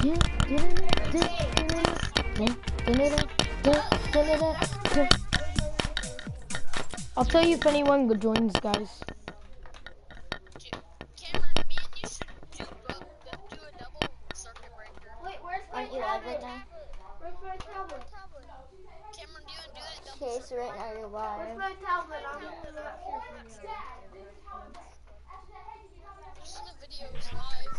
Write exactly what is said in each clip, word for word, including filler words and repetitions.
I'll tell you if anyone joins, guys. Cameron, me and you should do, do a double circuit breaker. Wait, where's my tablet? Live right now? Where's my tablet? Cameron, do you do that double Okay, circuit so right now you're live. Where's my tablet? I'm not sure from you. This is the video is live.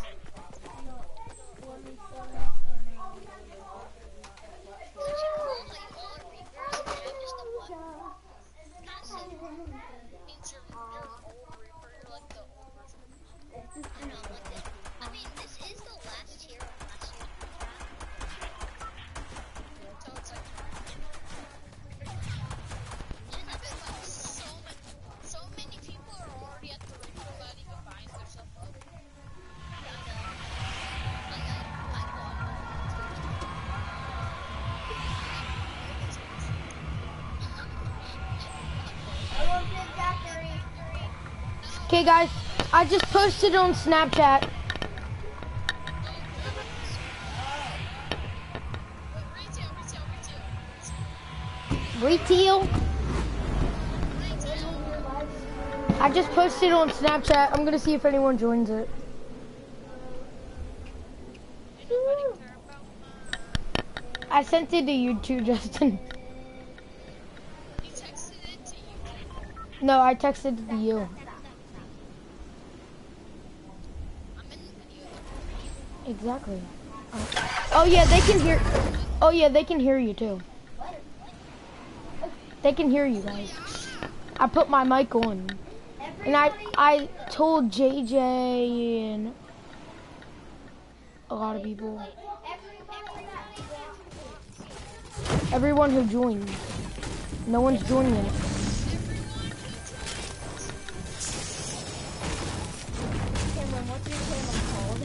I mean, this is the last tier of last year. So it's like, so many, so many people are already at the rate without even buying their stuff up. Okay, guys, I just posted on Snapchat. Retail? I just posted on Snapchat. I'm gonna see if anyone joins it. I sent it to you too, Justin. You texted it to you. No, I texted it to you. I'm in the video. Exactly. Oh. Oh yeah, they can hear. Oh yeah, they can hear you too. They can hear you guys. I put my mic on, and I I told J J and a lot of people. Everyone who joined. No one's joining it. Cameron, what's your channel called?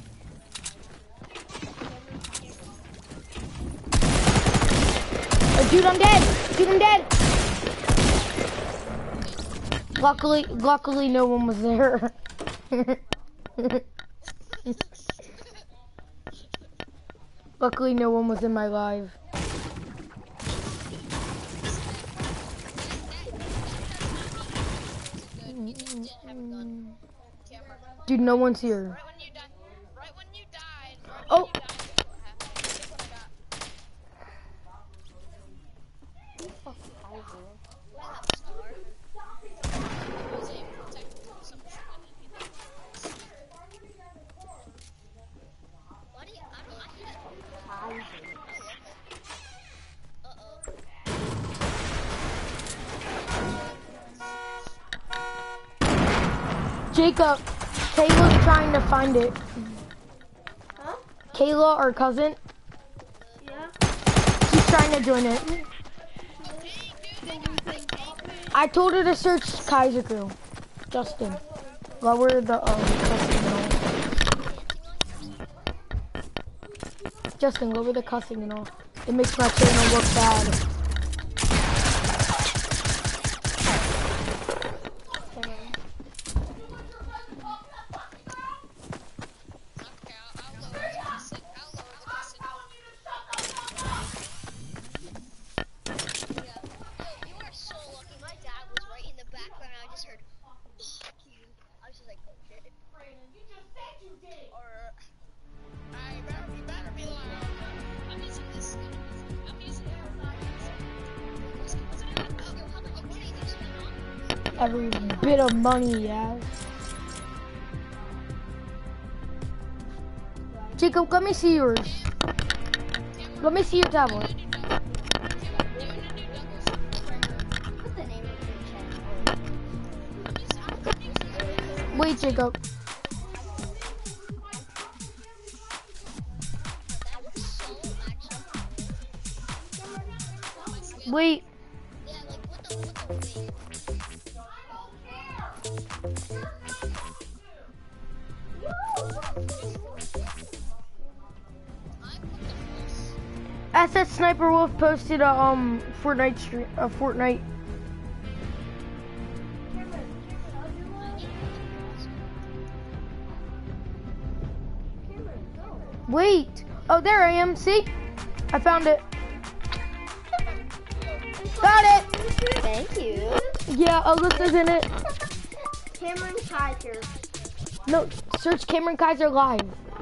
Oh, dude, I'm dead. Dude, I'm dead. Luckily, luckily, no one was there. Luckily, no one was in my live. Dude, no one's here. Right when you died. Right when you died. Right Oh. when you died. Jacob, Kayla's trying to find it. Huh? Kayla, our cousin, Yeah? she's trying to join it. I told her to search Kaiser Crew. Justin, lower the um, cussing and all. Justin, lower the cussing and all. It makes my channel look bad. Every bit of money he has. Jacob, let me see yours. Let me see your tablet. What's the name of your channel? Wait, Jacob. Wait. S S Sniper Wolf posted a um Fortnite stream, a Fortnite. Wait. Oh, there I am. See? I found it. Got it. Thank you. Yeah, Alyssa's in it. Cameron Kaiser. No, search Cameron Kaiser live.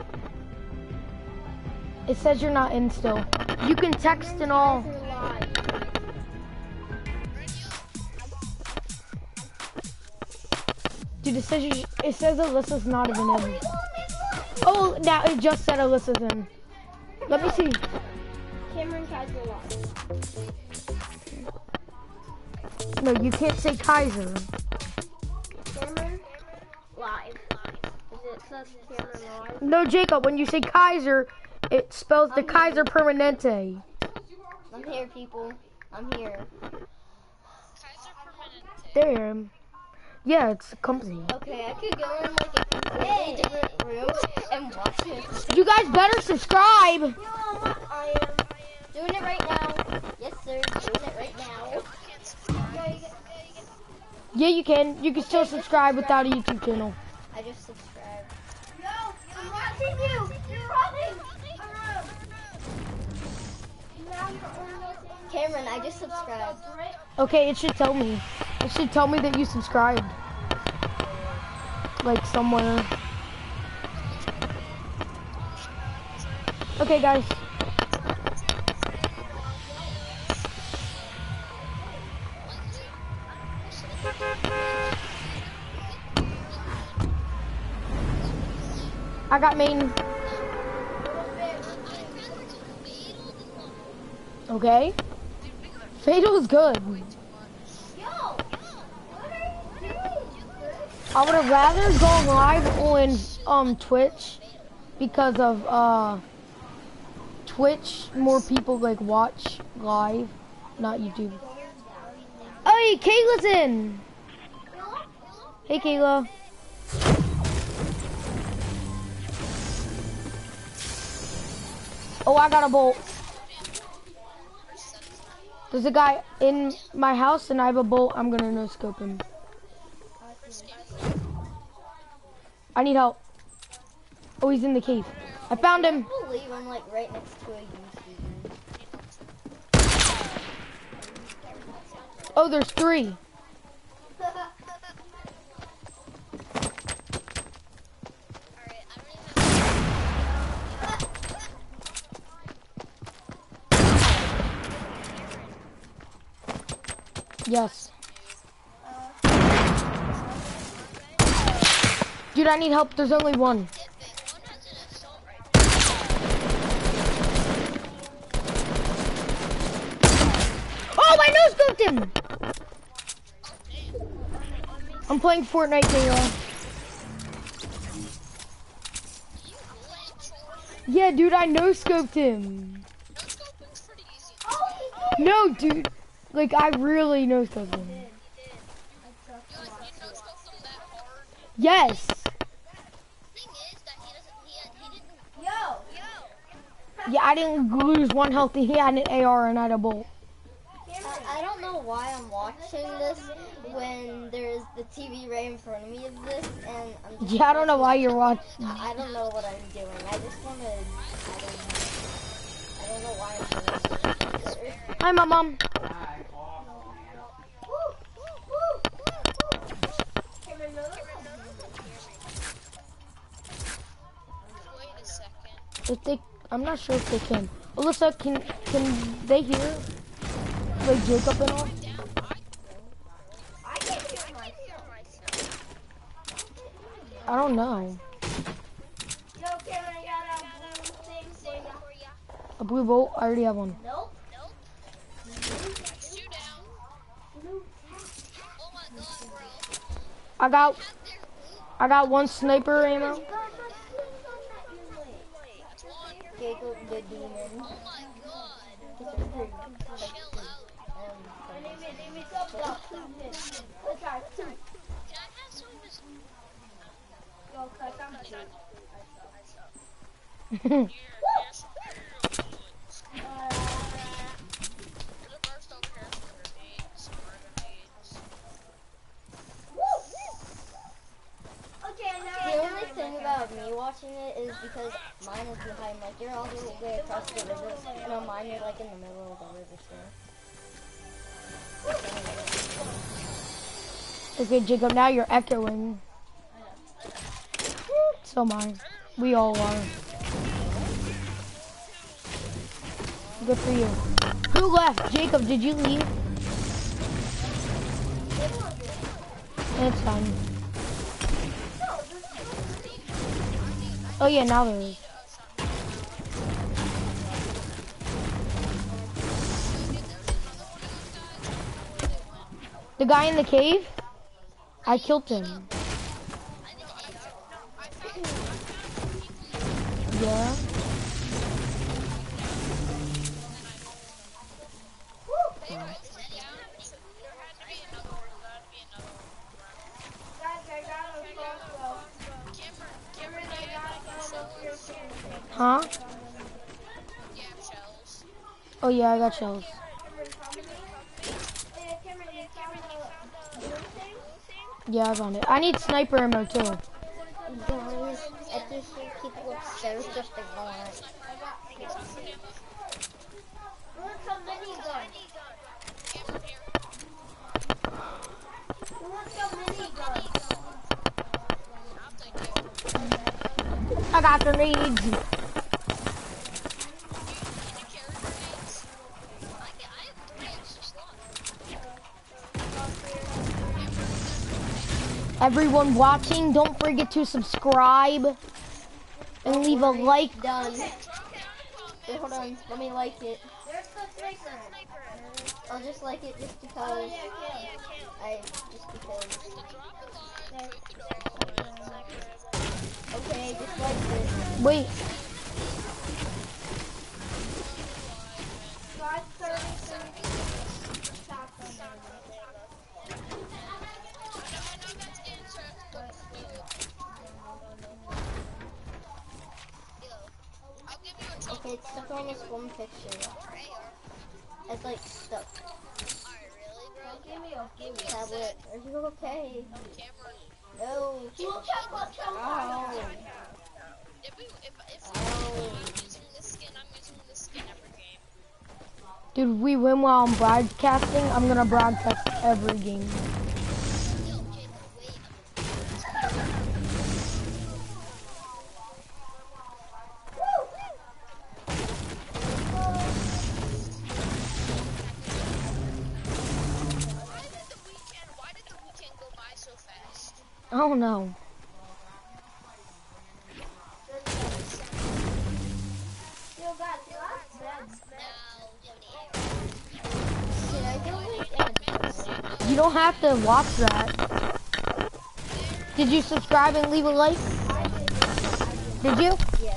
It says you're not in still. You can text and all. Kaiser live. Dude, it says you, it says Alyssa's not even in. Oh, now it just said Alyssa's in. Let me see. Cameron Kaiser live. No, you can't say Kaiser. Cameron live. Is it says Cameron live? No, Jacob, when you say Kaiser, it spells the Kaiser Permanente. I'm here, people. I'm here. Kaiser Permanente. There. Yeah, it's a company. Okay, I could go in like a completely different room and watch it. You guys better subscribe. I am. Doing it right now. Yes, sir. Doing it right now. Yeah, you can. You can still subscribe without a YouTube channel. I just subscribed. Yo, I'm watching you. You're running. Cameron, I just subscribed. Okay, it should tell me. It should tell me that you subscribed. Like somewhere. Okay, guys. I got main. Okay. Fatal is good. I would have rather gone live on um Twitch because of uh Twitch more people like watch live, not YouTube. Oh, hey, Kayla's in. Hey, Kayla. Oh, I got a bolt. There's a guy in my house and I have a bolt. I'm gonna no scope him. I need help. Oh, he's in the cave. I found him. I believe I'm like right next to a YouTuber. Oh, there's three. Yes. Dude, I need help. There's only one. Oh, I no-scoped him! I'm playing Fortnite, Kayla. Yeah, dude, I no-scoped him. No, dude. Like, I really no-scoped him. Yes. Yeah, I didn't lose one health. He had an A R and I had a bolt. I, I don't know why I'm watching this when there's the T V right in front of me of this, and I'm just Yeah, I don't know why you're watching. I don't know what I'm doing. I just want to. I don't know. I don't know why I'm doing this. Hi, my mom. If they, I'm not sure if they can. Alyssa, can can they hear like Jacob and all? I don't know. A blue bolt? I already have one. Nope. I got, I got one sniper ammo. Jacob the demon. The only thing about me watching it is because mine is behind. Like you're all the way across the river, and on mine you're like in the middle of the river still. Okay, Jacob, now you're echoing. So am I. We all are. Good for you. Who left? Jacob, did you leave? It's fine. Oh yeah, now there is. The guy in the cave? I killed him. Yeah. Huh? Oh yeah, I got shells. Yeah, I found it. I need sniper ammo too. Guys, I can hear people upstairs just ignoring it. What's a minigun? What's a minigun? I got grenades. Everyone watching, don't forget to subscribe and leave a like. Done. Wait, hold on. Let me like it. There's the sniper. I'll just like it just because. I just because. Okay, just like it. Wait, five thirty-three. Shotgun. Okay, it's stuck on this one picture. It's like stuck. Give me a give me Tablet. Are you okay? No. Look at what's Ow. If we, if, if Ow. I'm using this skin, I'm using this skin every game. dude, we win while I'm broadcasting. I'm gonna broadcast every game. Yo, Jacob, wait. Why did the weekend, why did the weekend go by so fast? Oh no. Still got last beds. Now, Did I go like and You don't have to watch that. Did you subscribe and leave a like? Did you? yes.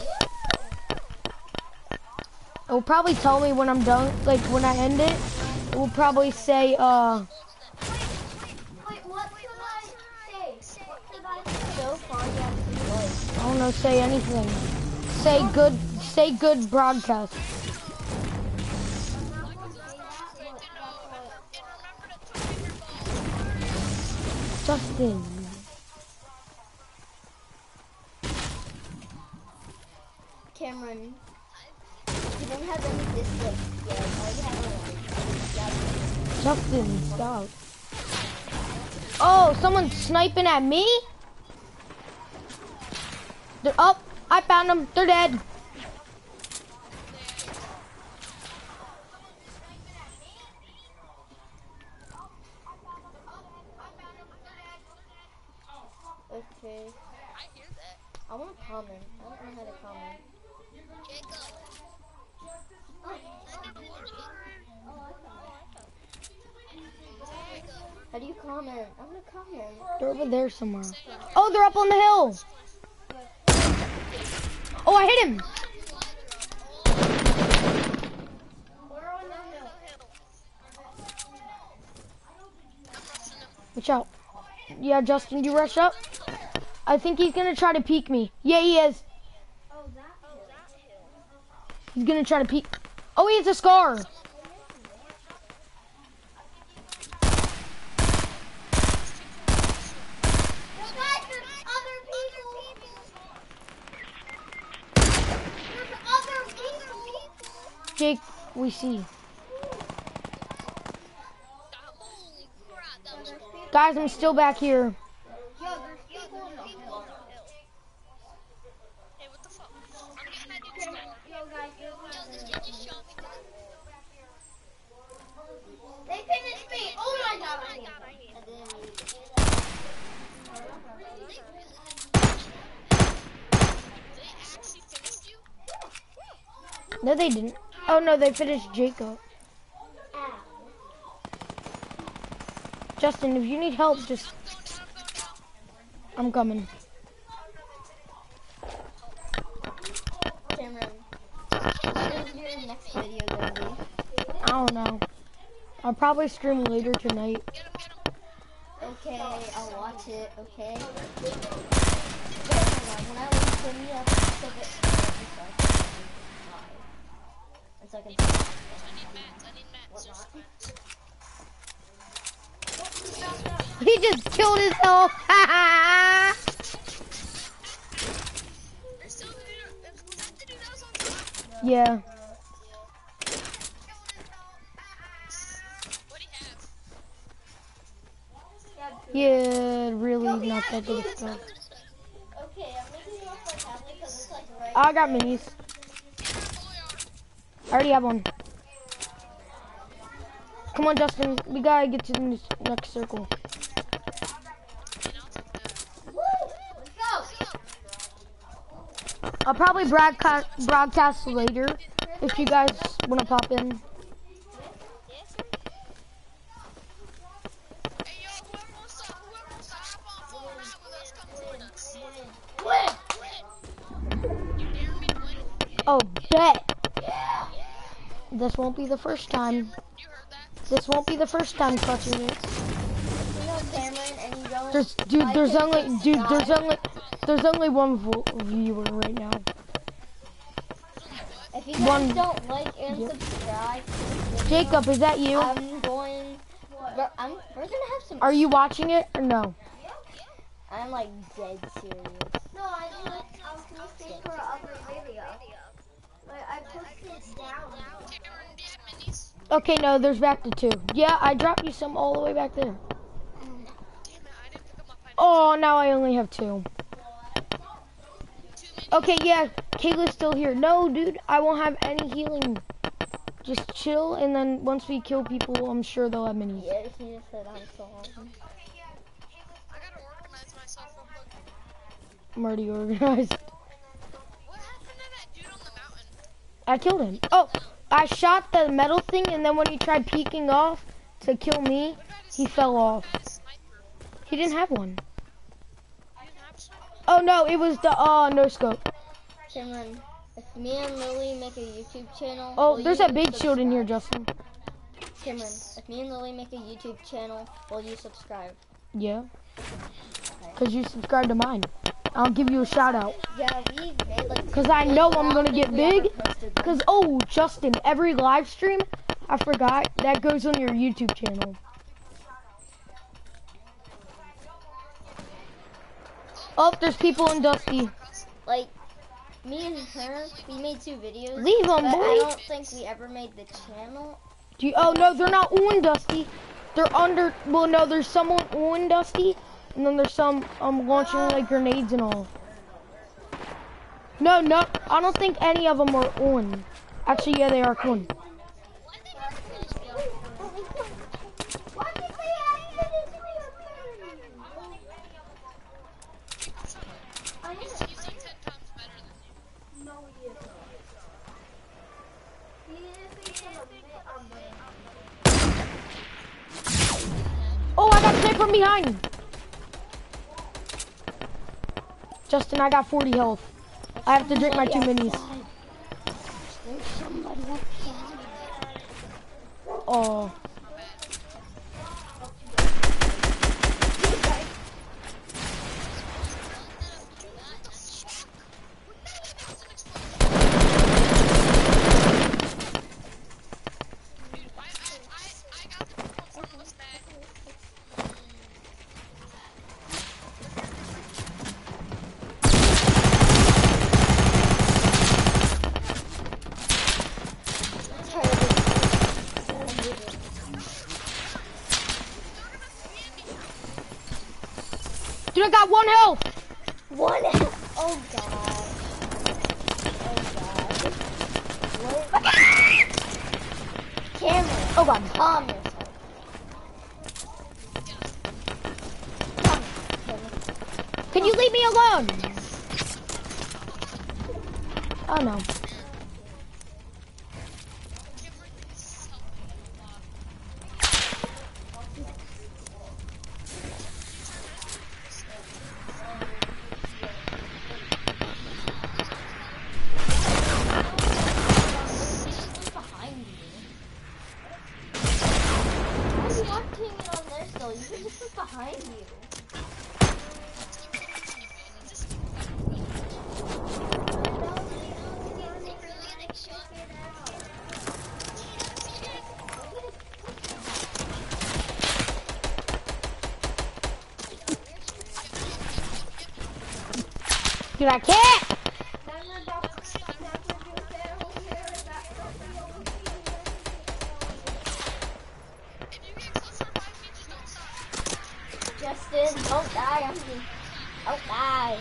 It will probably tell me when I'm done, like when I end it. It will probably say, uh, Wait, what should I say? What should I say? So far, you have two likes. I don't know, say anything. Say good, say good broadcast. Justin. Cameron, you don't have any dislikes yet. All you have are likes. Justin, stop. Oh, someone's sniping at me? They're up. I found them. They're dead. Okay. I hear that. I want to comment. I don't know how to comment. Jacob. How do you comment? I want to comment. They're over there somewhere. Oh, they're up on the hill. Oh, I hit him. We're on the hill. Watch out. Yeah, Justin, you rush up. I think he's gonna try to peek me. Yeah, he is. Oh, that hill. He's gonna try to peek. Oh, he has a scar. Jake we see. Holy crap, that was cool. Guys, I'm still back here. Yo, there's people on the hill. Hey, what the fuck? I'm getting that dude's score. Yo, guys, yo, Yo, this kid just shot me. they finished me. Oh my god, I hate them. I didn't even- They actually finished you? No, they didn't. Oh no, they finished Jacob. Ow. Justin, if you need help, just I'm going down, I'm going down. I'm coming. Cameron, what is your next video gonna be? I don't know. I'll probably stream later tonight. Get him, get him. Okay, I'll watch it, okay? Wait, hold on, when I leave Timmy, I'll so that it's like a I need mats, I need mats. There's mats. He just killed himself. There's still the dude. Was that the dude that was on top? Yeah. What'd he have? Yeah, really not that good of stuff. Okay, I'm making you off like half because it's like right. I got minis. I already have one. Come on, Justin. We gotta get to the n- next circle. I'll probably broadcast broadcast later if you guys want to pop in. Hey, yo, whoever wants to, whoever wants to hop on full ride with us, come join us. You dare me to win? Oh, bet. This won't be the first time. You heard that? This won't be the first time clutching it. You know Cameron, and you don't. There's, dude, I there's can only, dude, there's subscribe. only, there's only one vo- viewer right now. If you guys one- don't like and Yep. subscribe, Jacob, is that you? I'm going. We're, I'm, we're gonna have some. Are you watching it or no? I'm like dead serious. No, I didn't. I was gonna stay for another video. But I pushed it down. Cameron, do you have minis? Okay, no, there's back to two. Yeah, I dropped you some all the way back there. Damn it, I didn't pick up my pipe. Oh, now I only have two. Two minis. Okay, yeah, Kayla's still here. No, dude, I won't have any healing. Just chill, and then once we kill people, I'm sure they'll have minis. Yeah, he just said I'm so hungry. I gotta organize myself real quick. I'm already organized. What happened to that dude on the mountain? I killed him. Oh, I shot the metal thing, and then when he tried peeking off to kill me, What about his he sniper? fell What off. about his sniper? He didn't have one. You didn't have a sniper? Oh, no, it was the, uh, no scope. Cameron, if me and Lily make a YouTube channel. Oh, will there's you a big shield in here, subscribe? Justin. Cameron, if me and Lily make a YouTube channel, will you subscribe? Yeah. Because you subscribed to mine. I'll give you a shout out. Yeah, we made like. Because I know I'm going to I get don't think we big. ever posted them. Because, oh, Justin, every live stream, I forgot, that goes on your YouTube channel. Oh, there's people in Dusty. Like, me and her, we made two videos. Leave 'em, but boy. I don't think we ever made the channel. Do you, oh, no, they're not on Dusty. They're under, well, no, there's someone on Dusty, and then there's some um launching, like, grenades and all. No, no, I don't think any of them are on. Actually, yeah, they are on. Why did they add it to I He's, didn't. he's like ten times better than you. No, he isn't. He is a bit on the. Oh, I got sniped from behind. Justin, I got forty health. I have to drink my two minis. There's somebody outside. Oh. Dude, I, I, I, I got the one from this bag. I got one health. One. Oh god. Oh god. What? Cameron. Oh god. Calm yourself. Calm yourself. Can you leave me alone? Oh no. Dude, I can't! Justin, don't die on me. Don't die.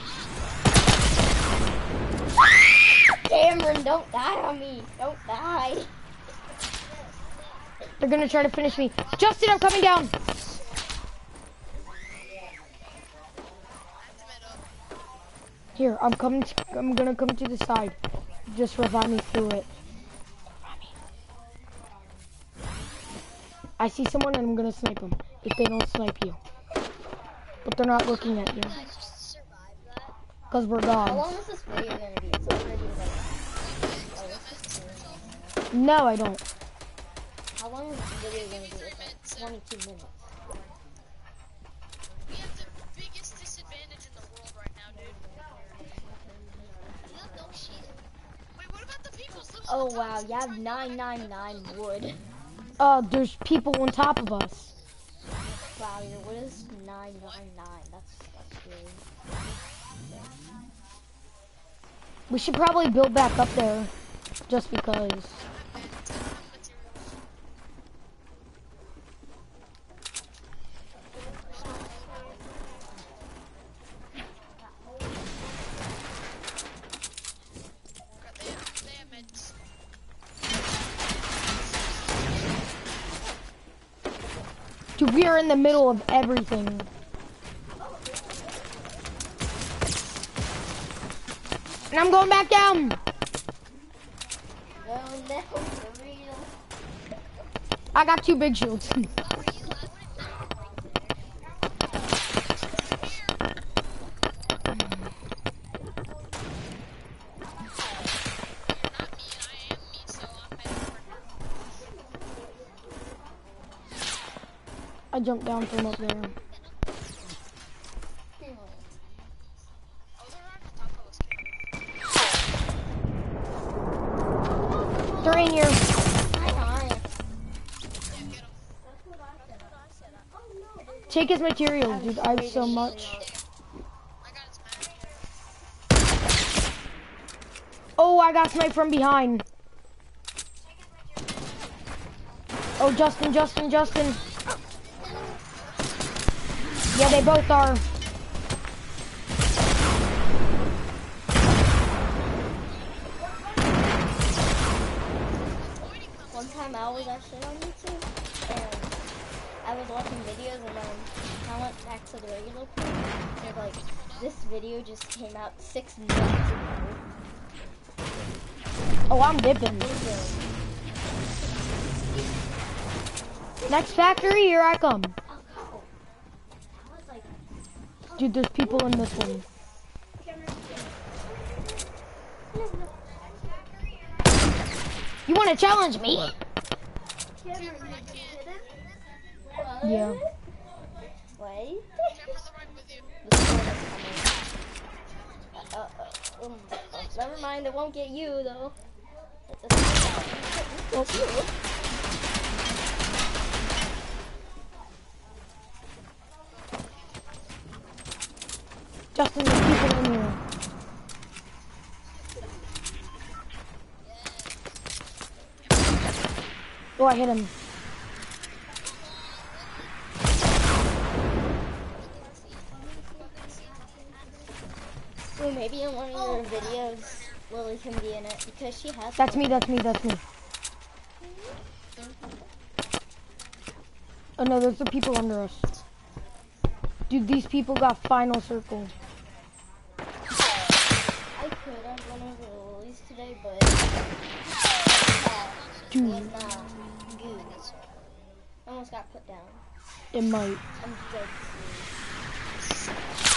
Cameron, don't die on me. Don't die. They're gonna try to finish me. Justin, I'm coming down! Here, I'm coming. To, I'm gonna come to the side. Just revive me through it. Revive me. I see someone and I'm gonna snipe them. If they don't snipe you, but they're not looking at you. Cause we're How dogs. long is this video gonna be? It's already like. Oh, No, I don't. how long is this video gonna be? It's like twenty-two minutes. We have the biggest disadvantage in the world right now, dude. You have no shield. Wait, what about the people? Look Oh at the wow, top. you have nine nine nine wood. Uh, there's people on top of us. Wow, your wood is nine nine nine. That's that's really. We should probably build back up there, just because. Dude, we are in the middle of everything. And I'm going back down. No, no, for real. I got two big shields. I jumped down from up there. They're in here. Take his materials, dude. I have so much. Oh, I got sniped from behind. Oh, Justin, Justin, Justin. Yeah, they both are. One time I was actually on YouTube and I was watching videos and then I went back to the regular part and like this video just came out six months ago. Oh, I'm dipping. Next factory, here I come. Dude, there's people in this one. You want to challenge me? Yeah. Wait. Uh, uh, um, uh, never mind, it won't get you though. It doesn't get you. Justin, there's people in here. Oh, I hit him. maybe in one of your videos, Lily can be in it because she has. That's me, that's me, that's me. Oh no, there's the people under us. Dude, these people got final circle. I could have one of the Lilies today, but it was not good. I almost got put down. It might. I'm dead serious.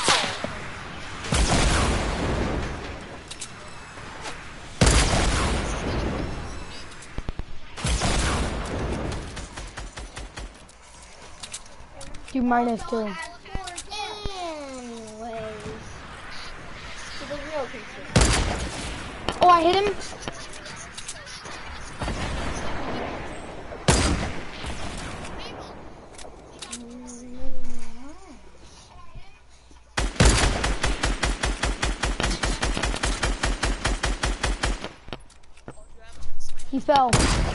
Dude, minus two. Anyways, to the real concern. Oh, I hit him. He fell.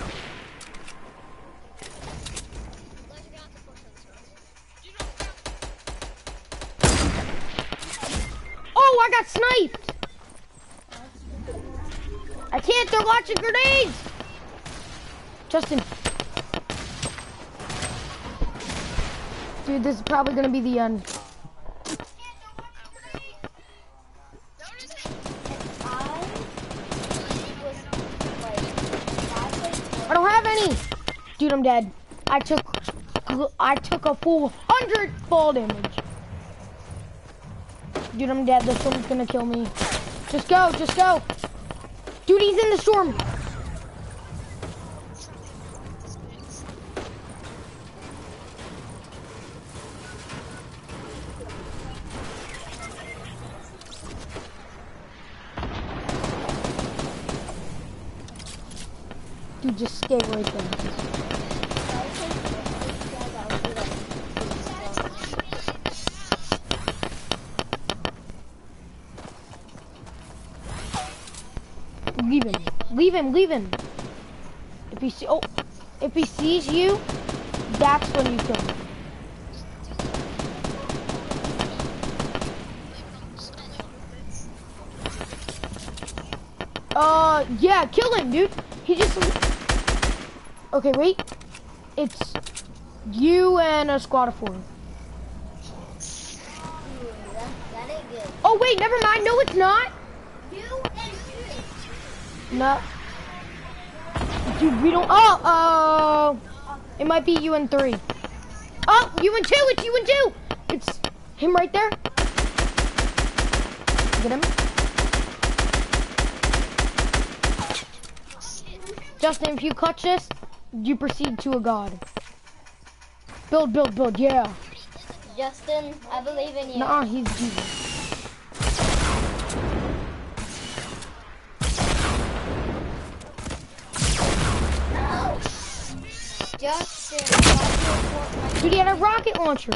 Oh, I got sniped. I can't, they're launching grenades. Justin. Dude, this is probably gonna be the end. I don't have any. Dude, I'm dead. I took, I took a full hundred fall damage. Dude, I'm dead. This one's gonna kill me. Just go, just go. Dude, he's in the storm. Dude, just stay right there. Leave him. Leave him. Leave him. If he see, oh, if he sees you, that's when you kill him. Uh, yeah, kill him, dude. He just. Okay, wait. It's you and a squad of four. Ooh, that, that ain't good. Oh wait, never mind. No, it's not. You and you. No. Dude, we don't. Oh, oh. It might be you and three. Oh, you and two. It's you and two. It's him right there. Get him. Justin, if you clutch this, you proceed to a god. Build, build, build, yeah. Justin, I believe in you. Nah, he's Jesus. No. Justin, Dude, he had a rocket launcher.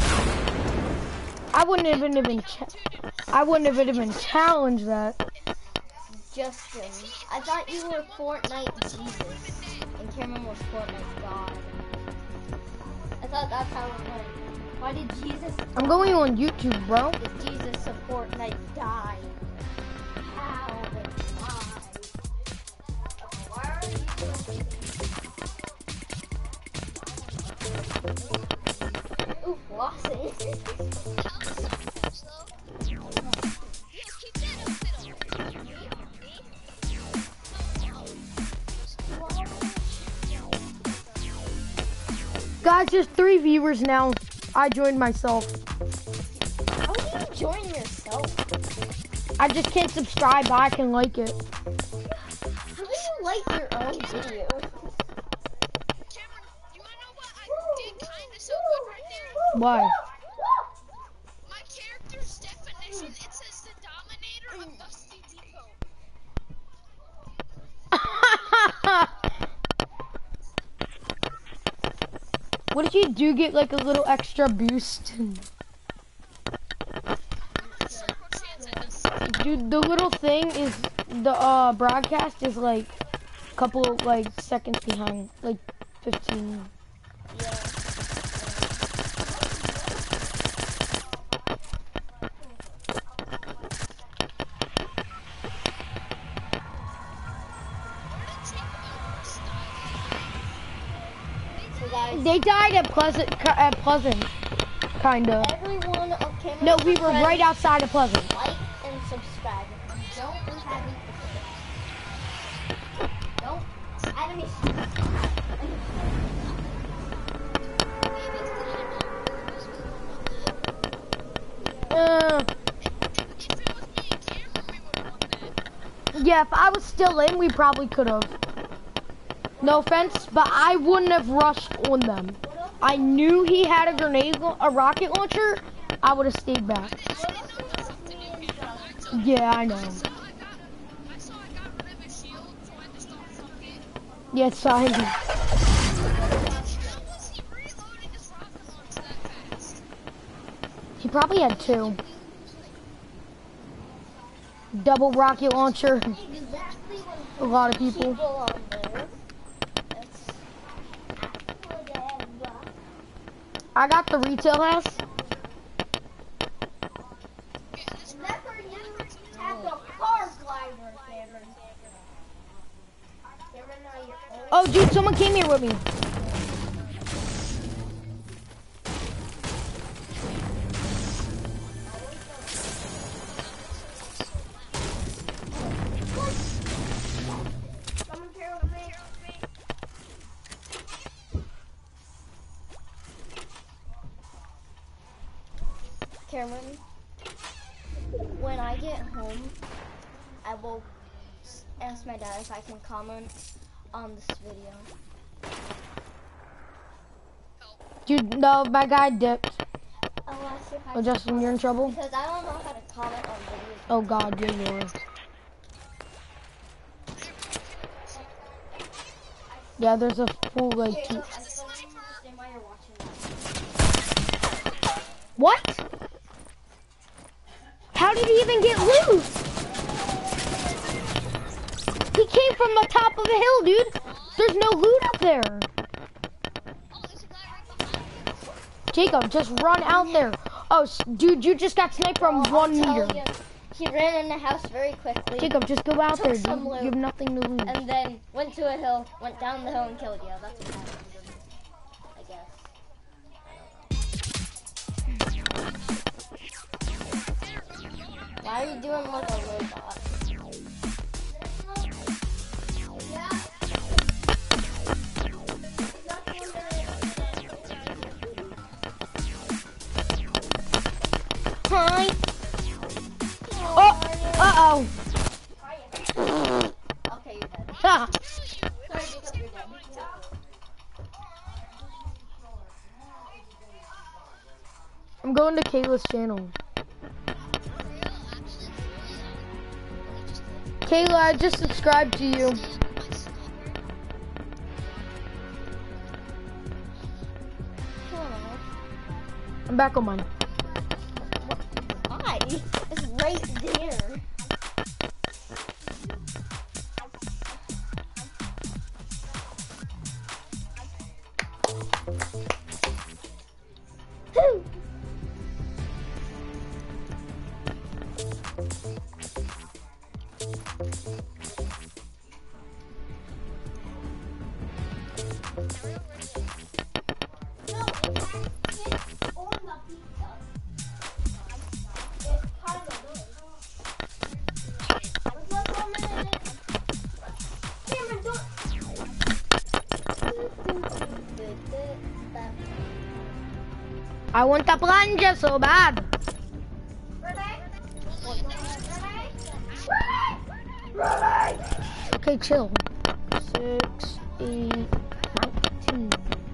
I wouldn't even have been. Cha I wouldn't have even challenged that. Justin, I thought you were Fortnite Jesus, and Cameron was Fortnite God. I thought that's how it went. Why did Jesus? I'm going on YouTube, bro. Did Jesus of Fortnite die? How? Why? Why are you? Ooh, flossing. Guys, there's three viewers now. I joined myself. How do you join yourself? I just can't subscribe, but I can like it. How do you like your own video? Cameron, you wanna know what I did kinda so good right there? Why? My character's definition, it says the Dominator of Dusty Depot. What if you do get like a little extra boost? Dude, the little thing is the uh broadcast is like a couple of like seconds behind, like fifteen. Yeah. guys. They died at Pleasant, at Pleasant, kinda. Everyone of Cameron's No, we were friends, right outside of Pleasant. like and subscribe. Don't have any Don't add any Uh, yeah, if I was still in, we probably could have. No offense, but I wouldn't have rushed on them. I knew he had a grenade, a rocket launcher. I would have stayed back. Yeah, I know. Yeah, sorry. He probably had two. Double rocket launcher. A lot of people. I got the retail house. Oh, dude, someone came here with me. Cameron, when I get home, I will ask my dad if I can comment on this video. Dude, no, my guy dipped. I'll ask if I Oh, can Justin, you're in trouble? because I don't know how to comment on videos. Oh, God, yeah, you are. Yeah, there's a full, like, two. What? How did he even get loose? He came from the top of the hill, dude. There's no loot up there. Jacob, just run out there. Oh, dude, you just got sniped from Oh, one I'll tell meter. you, he ran in the house very quickly. Jacob, just go out Took there, dude. some You loot. have nothing to lose. And then went to a hill, went down the hill and killed you. That's what happened. I guess. Why are you doing like a robot? Hi. Oh, uh-oh. Okay, you're dead. Ha. Sorry, Jacob, you're dead. I'm going to Kayla's channel. Kayla, I just subscribed to you. I'm back on mine. Why? It's right there. Whew. I want the plunger so bad. Okay, chill. Six, eight, nineteen.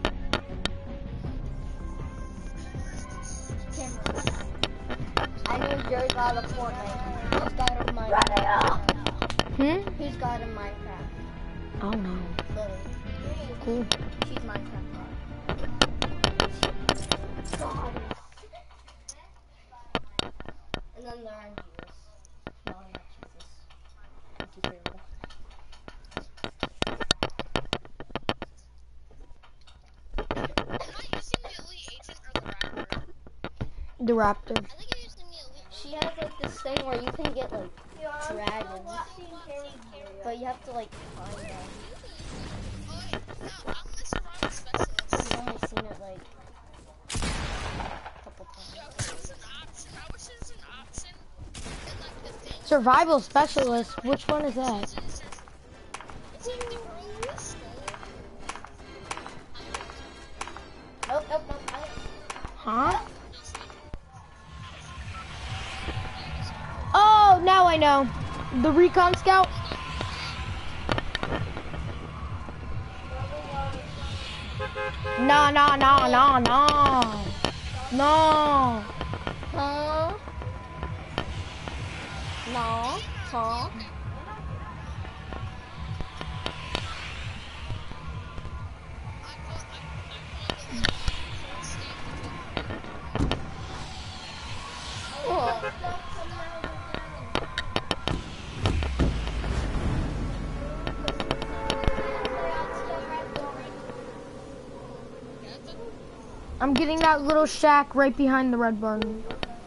I know you're God of Fortnite. Who's God of Minecraft? Hmm? Who's God of Minecraft? Oh no. Lily. Cool. She's Minecraft God. And then there are Jesus. No, not Jesus. Thank you for your help. Am I using the Elite Agent or the Raptor? The raptor. I think you're using the Elite. She has like this thing where you can get like dragons, but you have to like find them. Oh, wait, no, I'm the Survival Specialist. survival specialist. Which one is that? Nope, nope, nope. I, Huh? Oh, now I know. The recon scout? No, no, no, no, no. No. huh? No, huh? Oh. I'm getting that little shack right behind the red barn.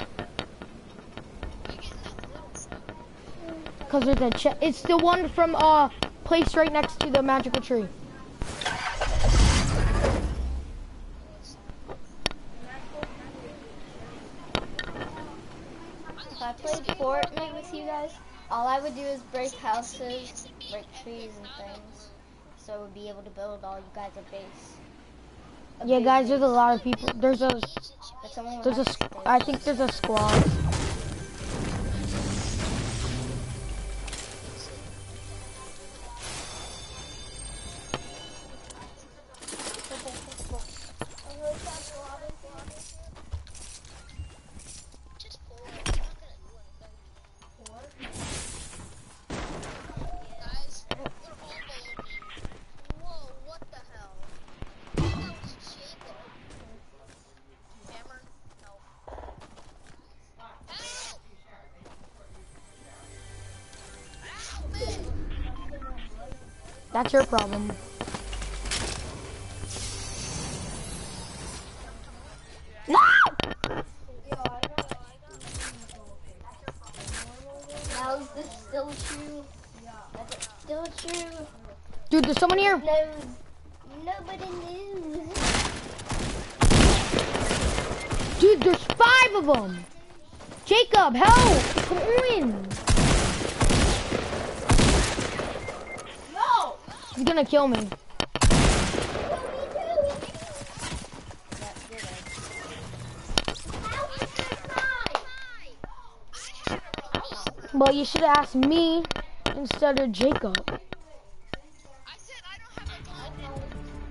Cause there's a che- it's the one from uh place right next to the magical tree. If I played Fortnite with you guys, all I would do is break houses, break trees and things, so I would be able to build all you guys a base. A Yeah, big guys, there's a base. lot of people. There's a But someone would there's a have to squ- stay. I think there's a squad. Just four. I'm not gonna do anything. Guys, we're all below me. Whoa, what the hell? That was Jacob. Hammer? No. Help! Help me! That's your problem. No! Now is this still true? Is it still true? Dude, there's someone here. No, nobody knows. Dude, there's five of them. Jacob, help! Come on. No! He's gonna kill me. Well, you should have asked me instead of Jacob. I said I don't have a gun.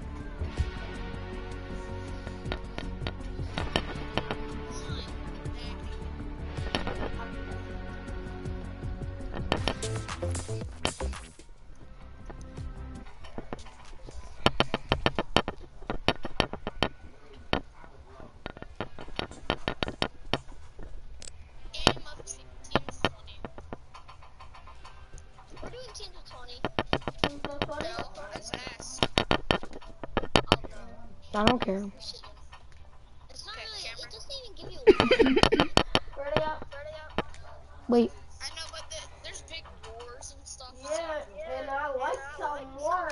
Game of te- teams twenty. We're doing teams of twenty. No, that's ass. I'll go. I don't care. It's not really, it doesn't even give you a Where they at? Wait, I know, but the, there's big wars and stuff. Yeah, and I like some more.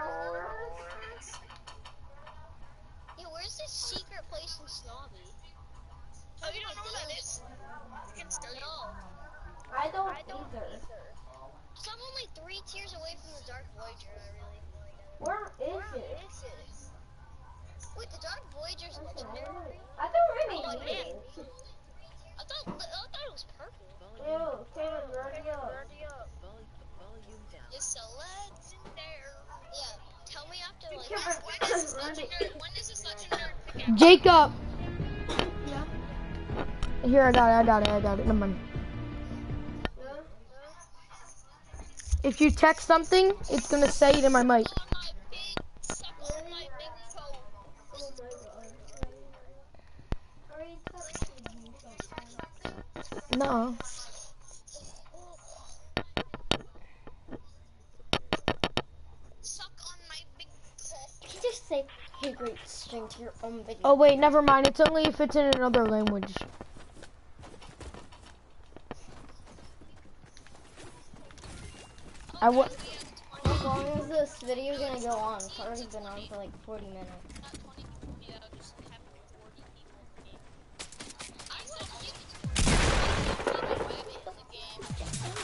Yeah, where's this secret place in Snobby? Oh, you don't know where that is? I can tell you. No. I don't either. So I'm only three tiers away from the Dark Voyager, I really Where is Where it? is it? Wait, the Dark Voyager's legendary? I don't really Oh, need man. it. I thought, I thought it was purple. Ew, Taylor, ready up. It's a legendary. Yeah, tell me after, like, Kimber, when is this run it. legendary, when is this legendary pickaxe? Jacob. Yeah. Here, I got it. I got it. I got it. Never mind. Yeah. If you text something, it's gonna say it in my mic. Suck on my big, suck on my big toe. Oh my god. Are you texting me something? No. Suck on my big toe. Can you just say, hey, great string to your own video? Oh wait, never mind. It's only if it's in another language. I wa- How long is this video gonna go on? It's already been on for like forty minutes. Not twenty. Yeah, just have forty people in the game. I said you could in the game.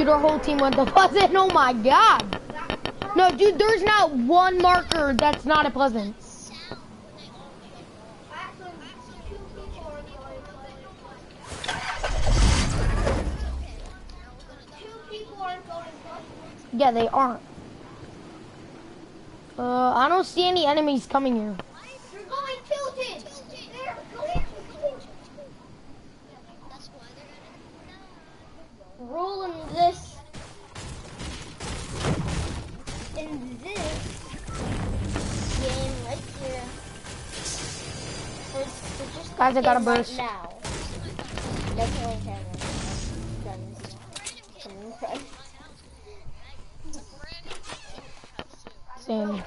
Dude, our whole team went to Pleasant. Oh my god. No, dude, there's not one marker that's not a Pleasant. Yeah, they aren't. Uh, I don't see any enemies coming here. They're going tilted. They're going tilted. Rolling this in this game right here. For, for just Guys, I got a right burst. now. No killing cameras. Guns. Can run. Same.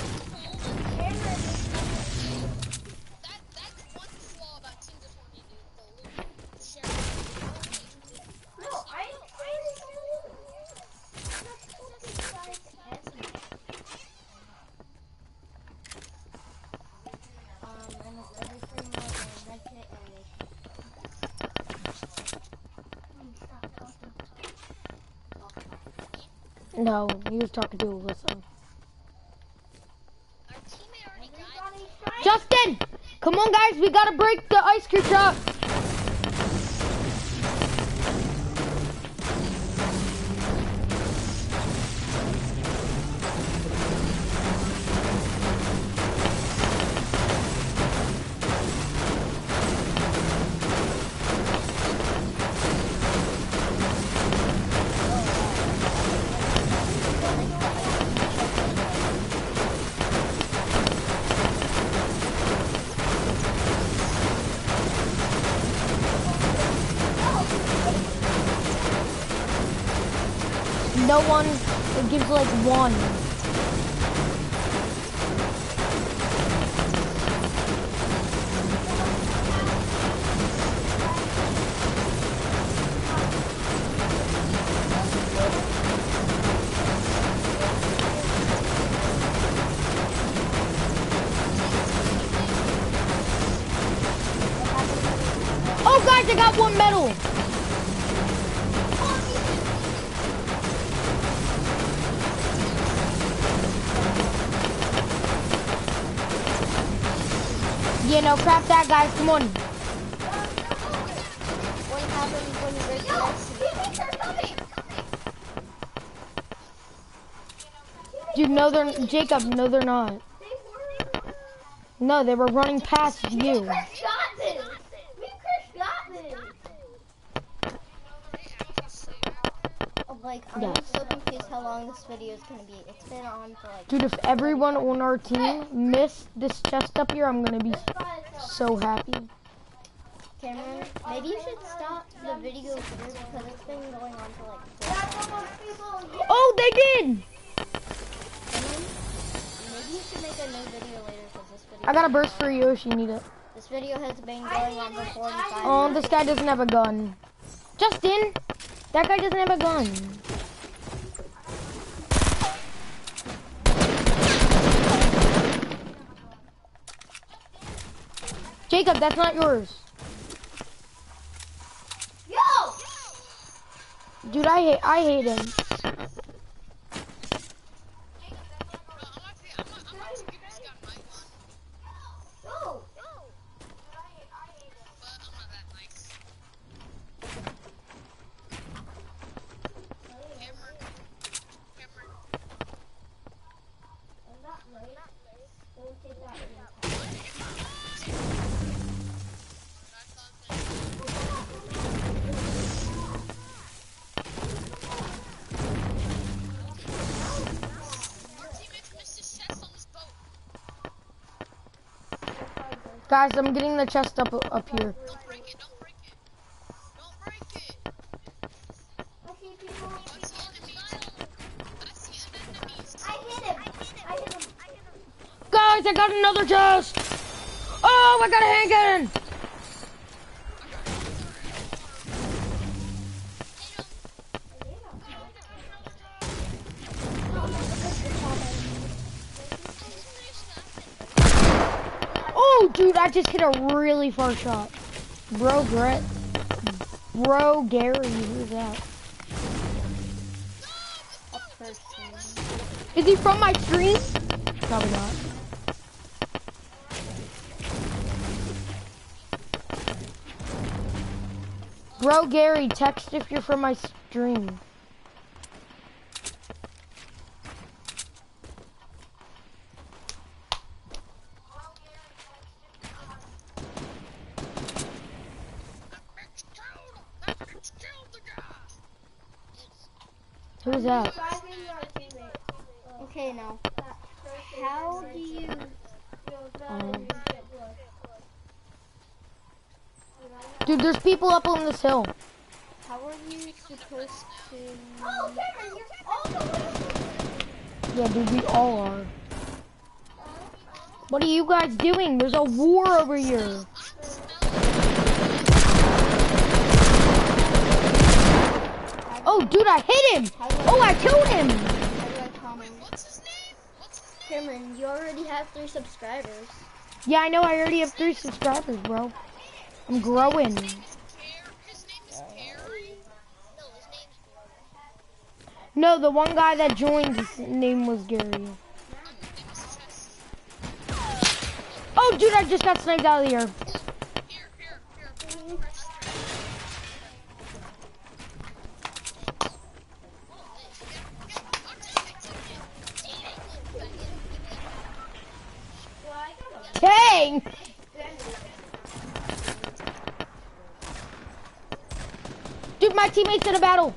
No, he was talking to Alyssa. Justin! Come on, guys, we gotta break the ice cream truck. No one, it gives like one. Oh guys, I got one medal. Yeah, no, crap that, guys. Come on. What happens when you break the ice? Dude, no, they're Jacob. No, they're not. No, they were running past you. Chris got this. Me and Chris got this. Oh, like, I'm Yeah. so confused how long this video is gonna be. It's been on for like. Dude, if everyone on our team missed this chest up here, I'm gonna be so happy. Cameron, maybe you should stop the video here because it's been going on for like. Oh, they did! Cameron, maybe you should make a new video later because this video. I got a burst for you if you need it. This video has been going on for forty-five Oh, minutes. this guy doesn't have a gun. Justin! That guy doesn't have a gun. Jacob, that's not yours. Yo! Dude, I hate I hate him. Go! Guys, I'm getting the chest up up here. Don't break it, don't break it. Don't break it. I see people. I see enemies. I see enemies. I hit him. I hit him. Guys, I got another chest. Oh, I got a handgun. Oh, dude, I just hit a really far shot. Bro, Gret. Bro, Gary, who's that? Is he from my stream? Probably not. Bro, Gary, text if you're from my stream. Who's that? Okay, now, how do you... Um, dude, there's people up on this hill. How are you supposed to... Yeah, dude, we all are. What are you guys doing? There's a war over here. Oh, dude, I hit him! Oh, I killed him! How do I comment? What's his name? What's his name? Cameron, you already have three subscribers. Yeah, I know, I already have three subscribers, bro. I'm growing. His name is Perry? No, his name's Gary. No, the one guy that joined, his name was Gary. His name is Chess. Oh, dude, I just got sniped out of the air. Here, here, here. Dang! Dude, my teammates in a battle.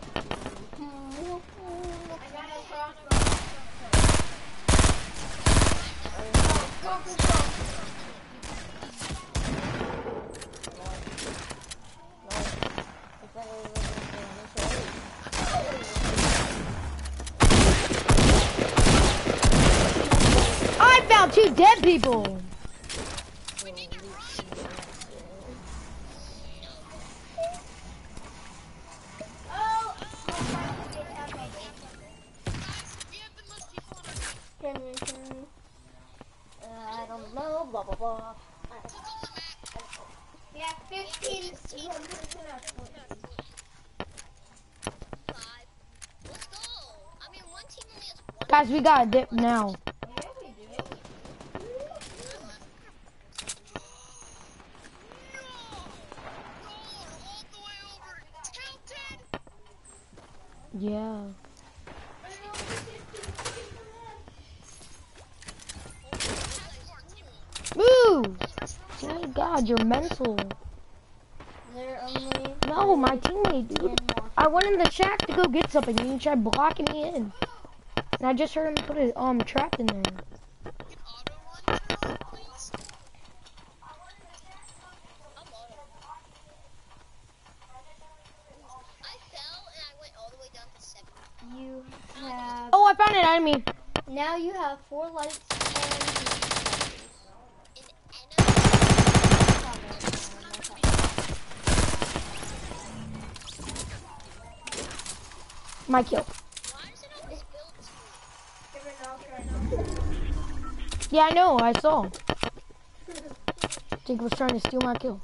I found two dead people. Cameron, Cameron. Uh, I don't know, blah, blah, blah. Yeah, fifteen. Let's go. I mean, one team only has one. Guys, we got a dip now. Yeah. Move! Oh God, you're mental. They're only... No, my teammate, dude. I went in the shack to go get something and he tried blocking me in. And I just heard him put a um trap in there. You have... Oh, I found an enemy. Now you have four lights My kill. Yeah, I know, I saw. Jake was trying to steal my kill.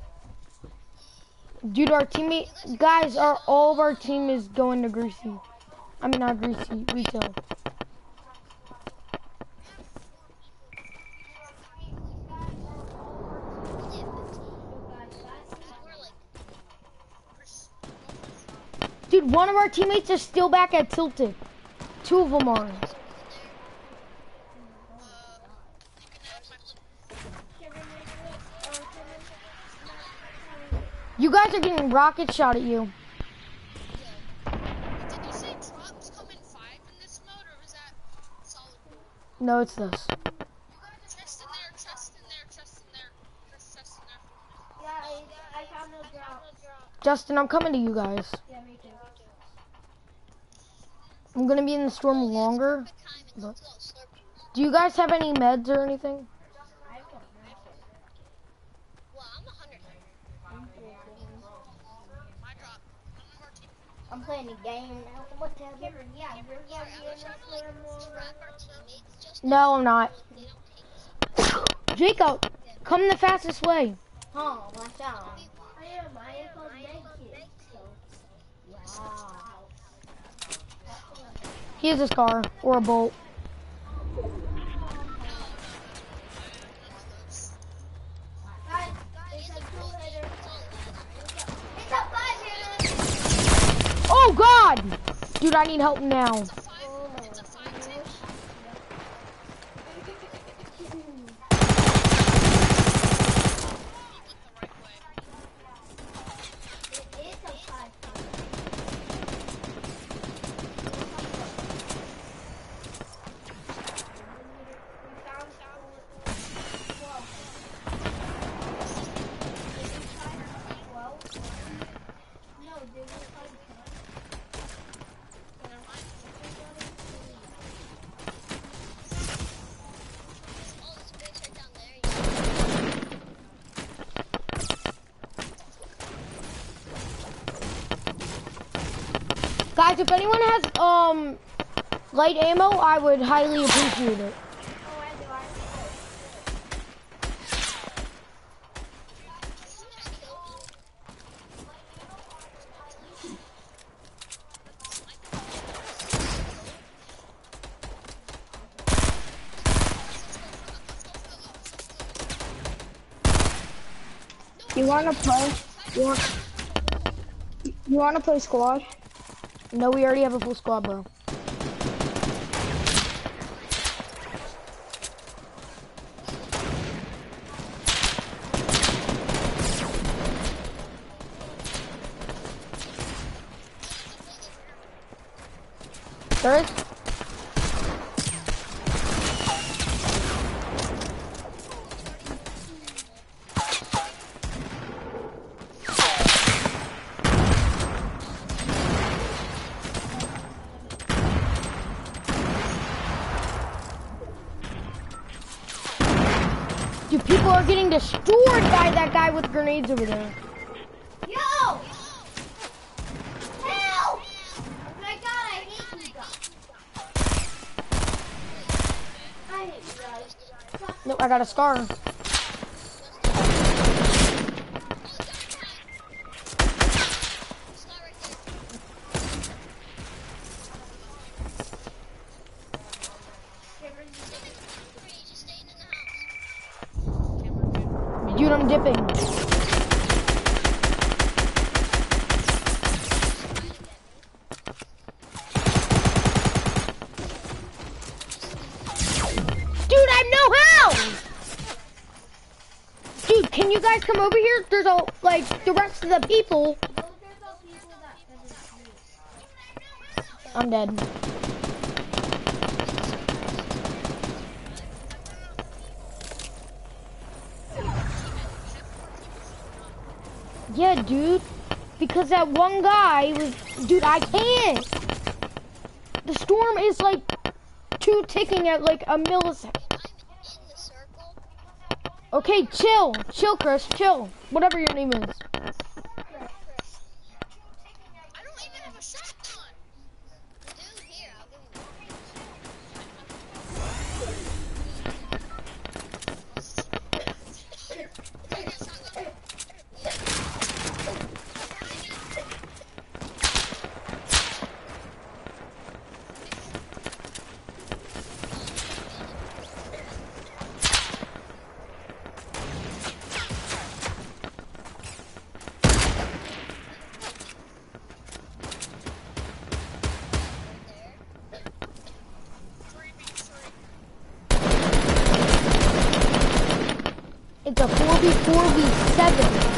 Dude, our teammate, guys, our all of our team is going to Greasy. I mean, not Greasy, retail. Dude, one of our teammates is still back at Tilted. Two of them are. You guys are getting rocket shot at you. Did you say drops come in five in this mode, or was that solid? No, it's this. Chest in there, chest in there, chest in there, chest, chest in there. Yeah, I, I found no drop. Justin, I'm coming to you guys. Yeah, me too. I'm gonna be in the storm longer. But do you guys have any meds or anything? Well, I'm a hundred. My drop. One more team. I'm playing a game now. What the hell? Cameron, yeah, you're Yeah, gonna I be wish in I the could like storm trap our teammates just No, I'm not. they don't take us. Jacob, come the fastest way. Huh, watch out. I am, I am called Meg so. Wow. He has a scar or a bolt. Dude, I need help now. It's a five. It's a five team. The right way. It is a five. We found twelve. twelve? No, they were five. Never mind. Oh, this base right down there. Guys, if anyone has um light ammo, I would highly appreciate it. Oh, I do. I You wanna play? You want? You wanna play squad? No, we already have a full squad, bro. There is? Dude, people are getting destroyed by that guy with grenades over there. Yo! Help! Oh my god, I hate you guys. I hate you guys. Nope, I got a scar. Dude, I'm dipping. Dude, I have no health! Dude, can you guys come over here? There's a, like, the rest of the people. I'm dead. Yeah, dude. Because that one guy was... Dude, I can't. The storm is like two ticking at like a millisecond. Okay, chill. Chill, Chris. Chill. Whatever your name is. I don't even have a shotgun. You do? Here, I'll give you It's a four v four v seven.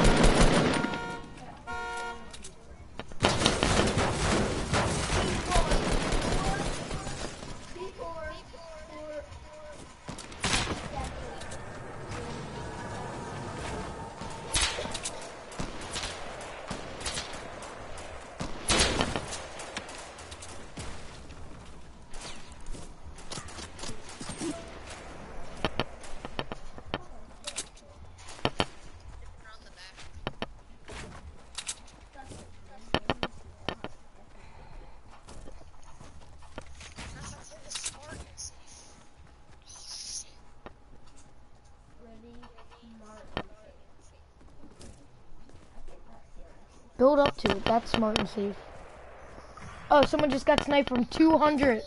Build up to it. That's smart and safe. Oh, someone just got sniped from two hundred.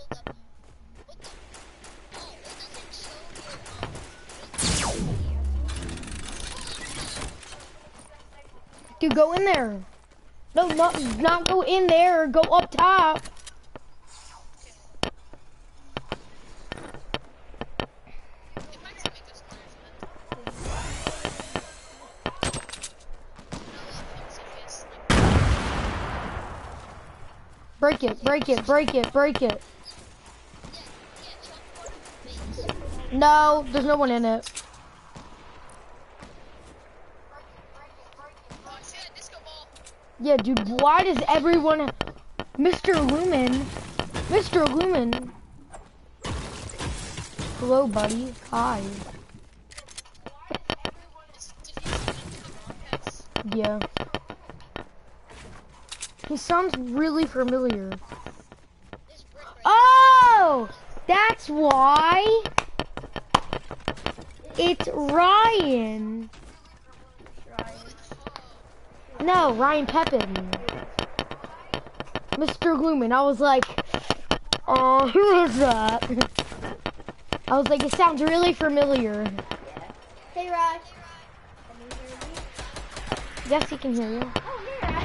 Dude, go in there. No, not, not go in there. Go up top. Break it, break it, break it, break it. No, there's no one in it. Yeah, dude, why does everyone... Mister Lumen? Mister Lumen? Hello, buddy. Hi. Yeah. He sounds really familiar. Oh! That's why! It's Ryan. No, Ryan Pepin. Mister Lumen. I was like, oh, who is that? I was like, it sounds really familiar. Hey, Ryan. Yes, he can hear you. Oh, yeah.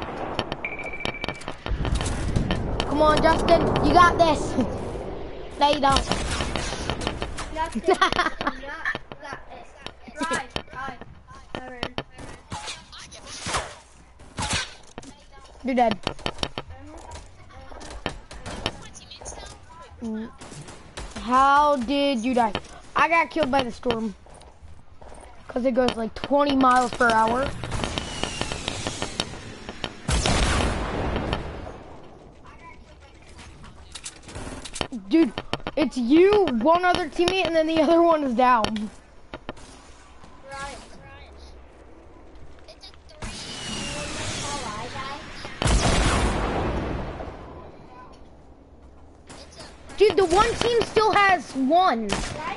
Come on, Justin. You got this. No, you don't. Not this. Not got this. Ryan. Ryan. Ryan. You're dead. Mm. How did you die? I got killed by the storm. Because it goes like twenty miles per hour. Dude, it's you, one other teammate, and then the other one is down. Dude, the one team still has one.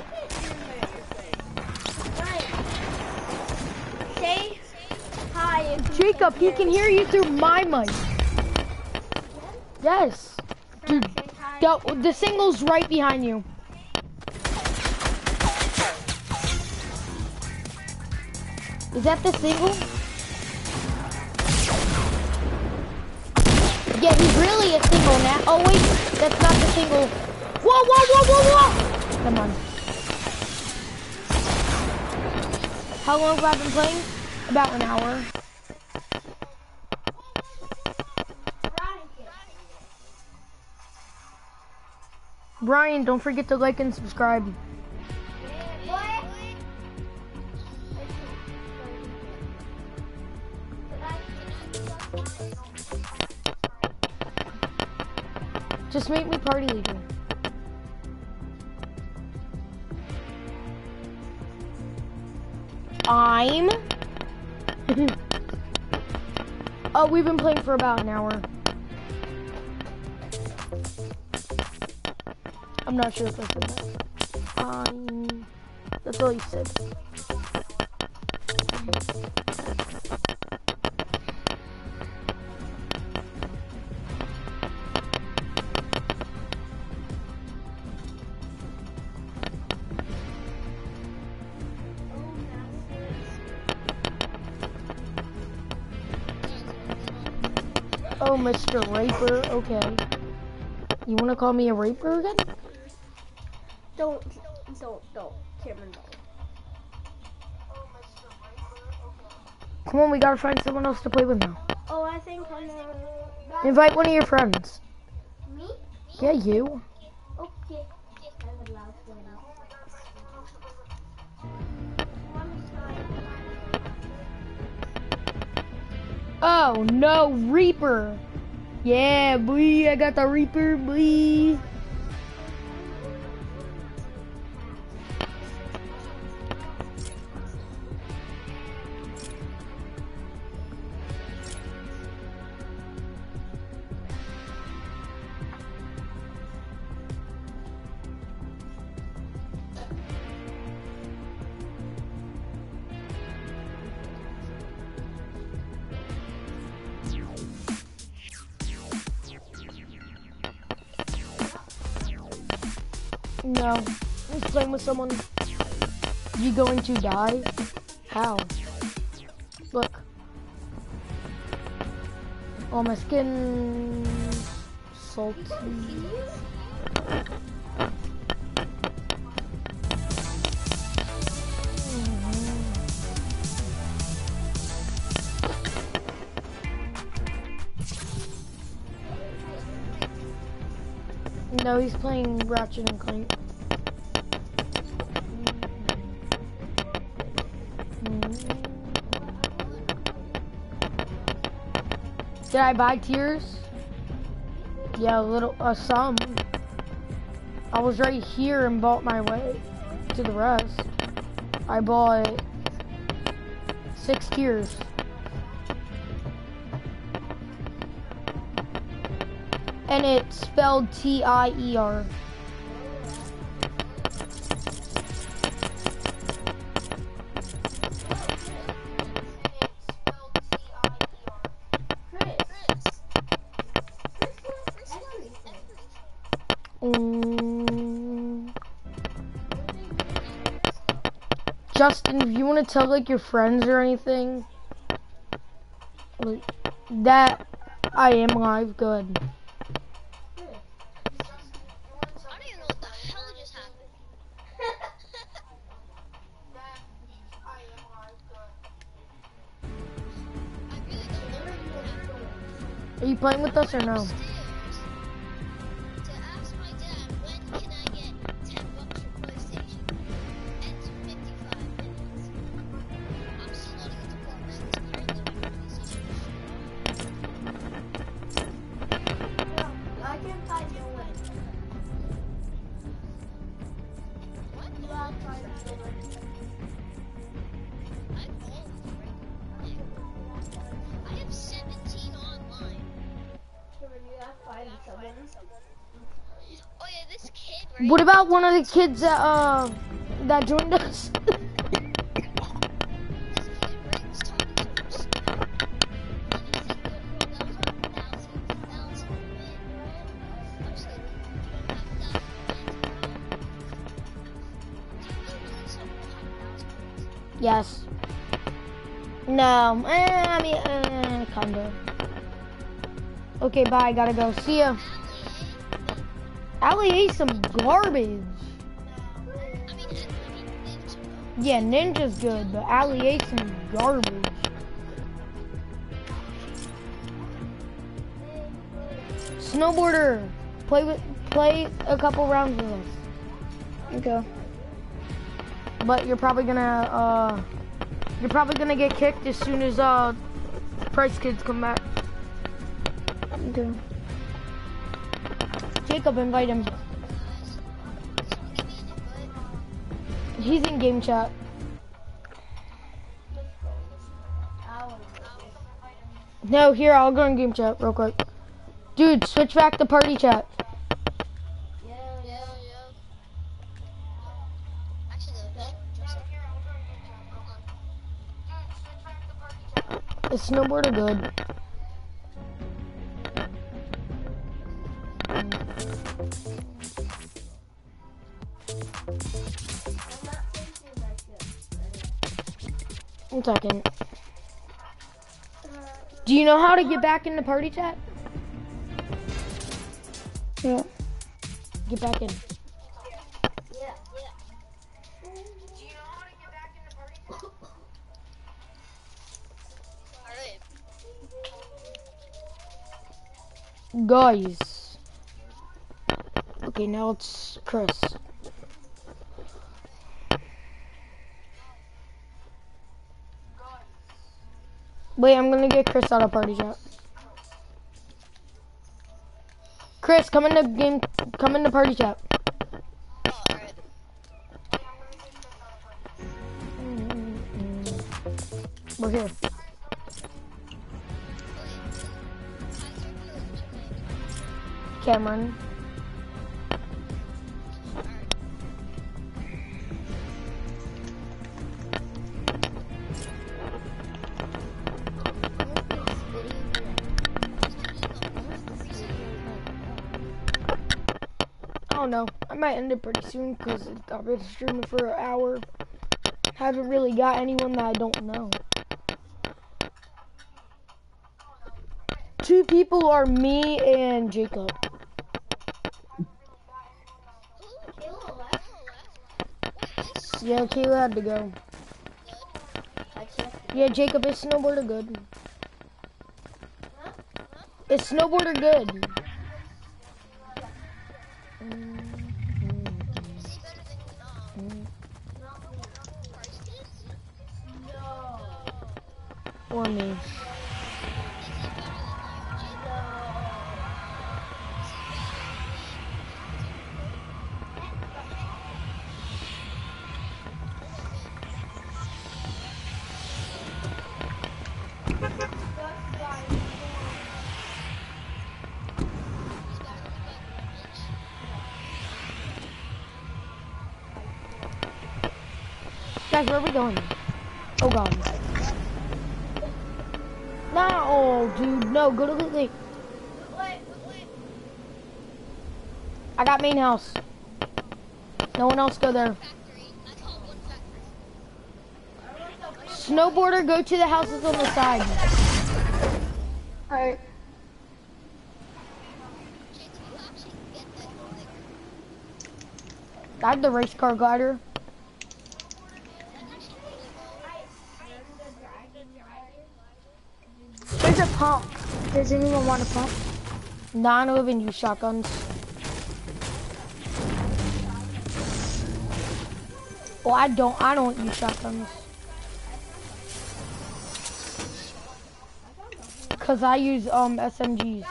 Say hi. Jacob, he can hear you through my mic. Yes. Dude, the, the single's right behind you. Is that the single? Yeah, he's really a single now. Oh wait, that's not the single. Whoa, whoa, whoa, whoa, whoa! Come on. How long have I been playing? About an hour. Brian, don't forget to like and subscribe. Just make me party leader. I'm... Oh, we've been playing for about an hour. I'm not sure if I said that. I'm... That's all you said. Oh, Mister Raper, okay. You wanna call me a raper again? Don't, don't, don't, Cameron, don't. Come on, we gotta find someone else to play with now. Oh, I think I'm gonna... Invite one of your friends. Me? Yeah, you. Okay. I would love to. Oh no, Reaper. Yeah, boy, I got the Reaper, boy. No, I'm playing with someone. You going to die? How? Look. Oh, my skin salty. No, he's playing Ratchet and Clank. Did I buy tiers? Yeah, a little, uh, some. I was right here and bought my way to the rest. I bought six tiers. And it's spelled T I E R. Um, Justin, if you want to tell like your friends or anything, like, that I am live, good. I don't even know what the hell just happened. I really don't know what happened. Are you playing with us or no? Upstairs to ask my dad when can I get ten bucks for PlayStation. Ends in fifty-five minutes. I'm still loading into Fortnite. It's currently my PlayStation. I can find no one. What? You have to find no one. I'm old, right? I have seventeen online. Cameron, you have to find someone. Oh yeah, this kid, right? What about one of the kids that uh that joined us? This kid brings talking to us. And he said, "Yo, bro, that was a thousand, thousand win." I'm just kidding. You don't have a thousand wins, bro. Do you really believe someone will have a thousand wins? Yes. No. Eh, I mean, eh, kinda. Okay, bye. Gotta go. See ya. Allie ate some garbage. I mean, I mean, ninja. Yeah, Ninja's good, but Allie ate some garbage. Snowboarder, play with, play a couple rounds with us. Okay. But you're probably gonna, uh, you're probably gonna get kicked as soon as uh, Price Kids come back. Okay. Jacob, invite him. He's in game chat. No, here, I'll go in game chat real quick. Dude, switch back to party chat. Yeah, yeah, yeah. Actually, no, just Is snowboarder good? One second. Do you know how to get back into party chat? Yeah. Get back in. Yeah. Alright. Guys. Okay, now it's Chris. Wait, I'm gonna get Chris out of party chat. Chris, come into game, come into party chat. Oh, alright. We're here. Cameron. I don't know. I might end it pretty soon because I've been streaming for an hour. Haven't really got anyone that I don't know. Two people are me and Jacob. Yeah, Kayla had to go. Yeah, Jacob, is snowboarder good? Is snowboarder good? Or me. Guys, where are we going? Oh god. No, oh, dude, no, go to the lake. I got main house. No one else go there. Snowboarder, go to the houses on the side. Alright. I have the race car glider. There's a pump. Does anyone want a pump? Nine eleven use shotguns. Well, I don't. I don't use shotguns. Cause I use um S M Gs.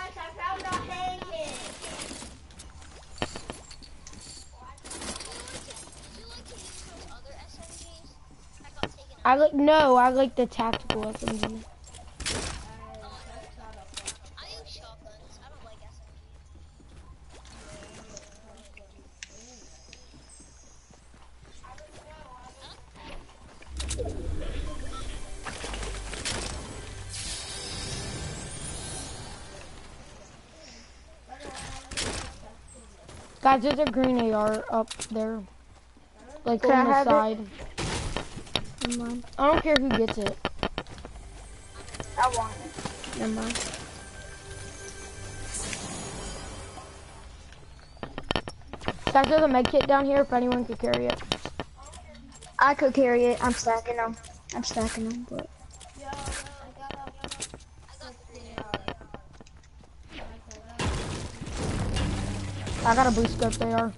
I like no. I like the tactical S M G. Guys, there's a green A R up there. Like Can on I the have it? side. Never mind. I don't care who gets it. I want it. Never mind. Guys, there's a med kit down here if anyone could carry it. I could carry it. I'm stacking them. I'm stacking them, but I got a blue scope A R.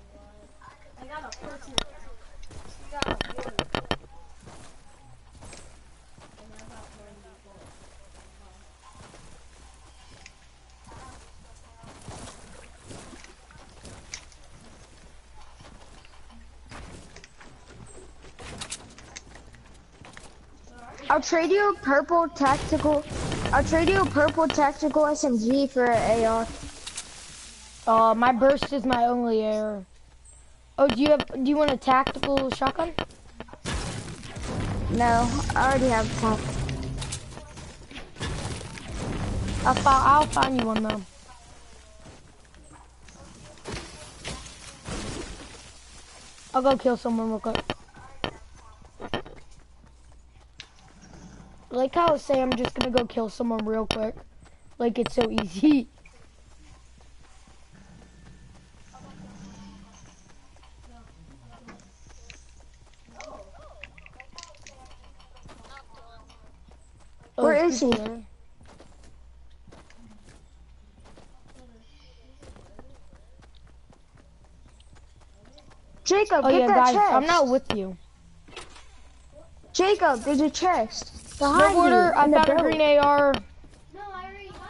I'll trade you a purple tactical. I'll trade you a purple tactical S M G for an A R. Uh, my burst is my only A R. Oh, do you have? Do you want a tactical shotgun? No, I already have a pump. I'll find. I'll find you one though. I'll go kill someone real quick. Like how I say I'm just gonna go kill someone real quick. Like it's so easy. Oh, Where there's is he? people there. Jacob, Oh get yeah, that guys, chest. I'm not with you. Jacob, there's a chest behind Snowboarder, you. I in the found a building. green A R. No, I already got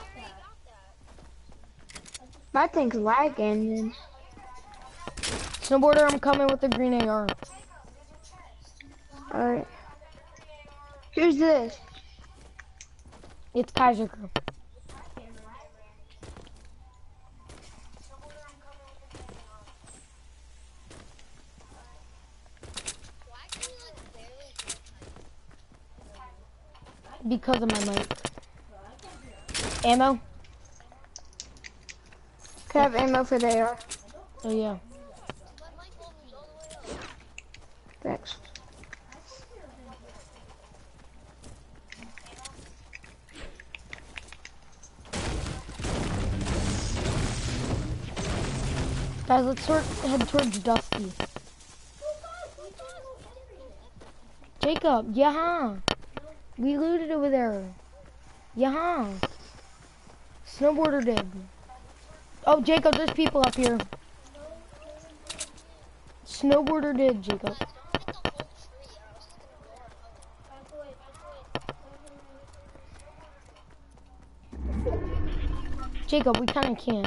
that. My thing's lagging. And Snowboarder, I'm coming with the green A R. Alright. Who's this? It's Kaiser Crew. Because of my mic. Ammo? Can I have ammo for the A R? Oh yeah. Thanks. Guys, let's sort head towards Dusty. Jacob, yeah. We looted over there. Yeah. Snowboarder did. Oh, Jacob, there's people up here. Snowboarder did, Jacob. Jacob, we kind of can't.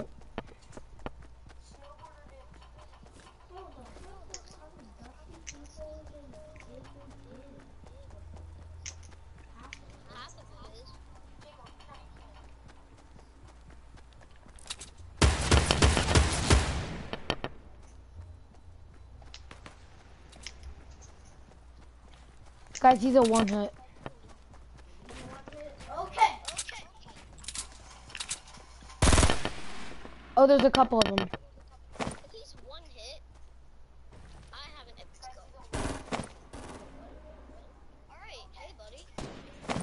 Guys, he's a one hit. Okay. Oh, there's a couple of them. If he's one hit, I have an epic scope. Alright, hey buddy.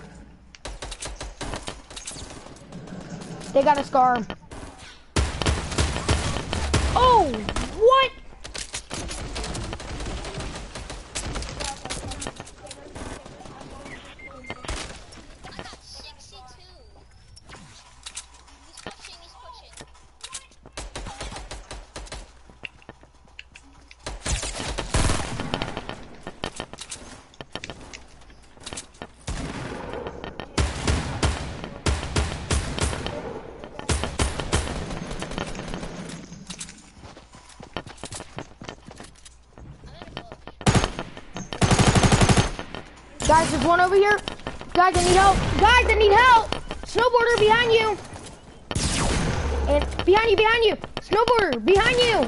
They got a scar. Oh, what? I got sixty-two. He's pushing, he's pushing. Guys, there's one over here. Guys, I need help. Guys, I need help. Snowboarder behind you. And behind you, behind you. Snowboarder behind you.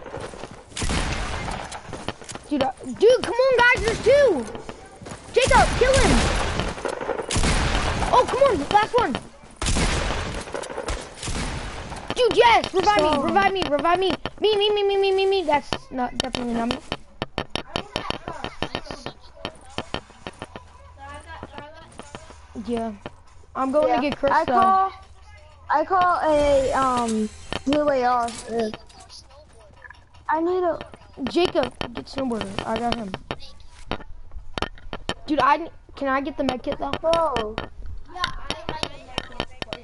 Dude, uh, dude, come on, guys. There's two. Jacob, kill him. Oh, come on, last one. Dude, yes, revive me, revive me, revive me. Me, me, me, me, me, me, me. That's not definitely not me. Yeah, I'm going Yeah. to get Chris. I though. call, I call a um blue A R. Uh, I need a. Jacob, get snowboarder. I got him. Dude, I can I get the med kit though? Bro. Yeah, I, I did that for you.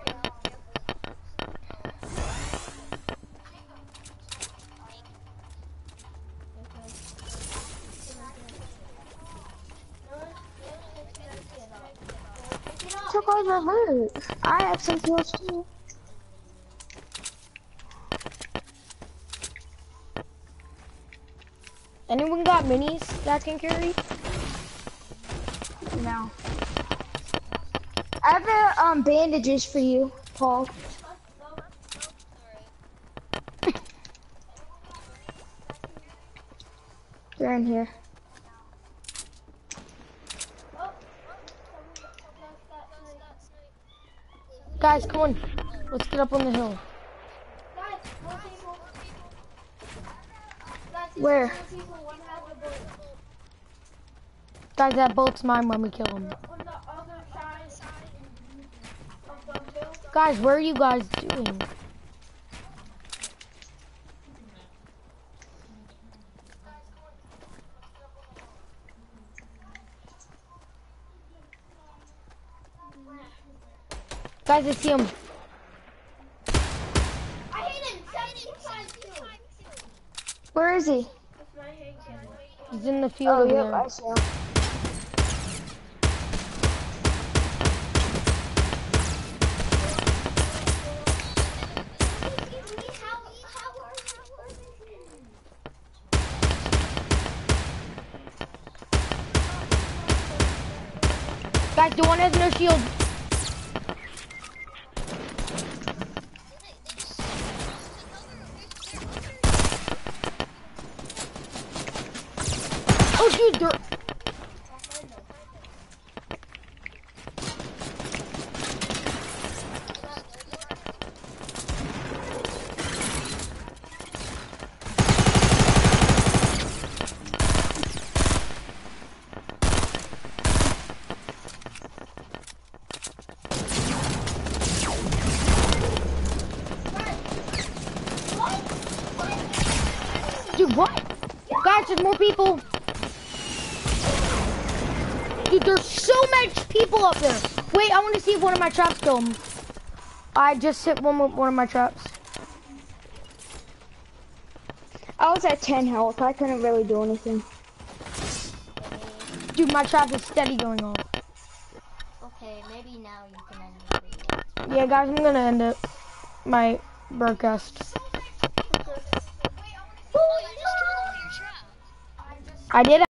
Took all your loot. I have some tools too. Anyone got minis that can carry? No. I have uh, um bandages for you, Paul. They're in here. Guys, come on. Let's get up on the hill. Guys, more people. Guys, Where? more people. One has a bullet. Guys, that bullet's mine when we kill him. On the other side of the hill. Guys, where are you guys doing? Guys, I see him. I hit him seventeen times too. Where is he? With my hand cannon. He's in the field Oh, over yep, there. I see him. Guys, the one has no shield. Oh, dude, they're... Dude, what? Guys, there's more people. Dude, there's so much people up there. Wait, I want to see if one of my traps killed him. I just hit one with one of my traps. I was at ten health. I couldn't really do anything. Dude, my trap is steady going off. Okay, maybe now you can end the video. Yeah, guys, I'm gonna end it. my broadcast. Oh, you just killed all your trap. I did